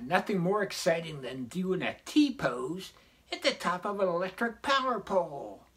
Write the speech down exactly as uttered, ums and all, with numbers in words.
nothing more exciting than doing a T-pose at the top of an electric power pole.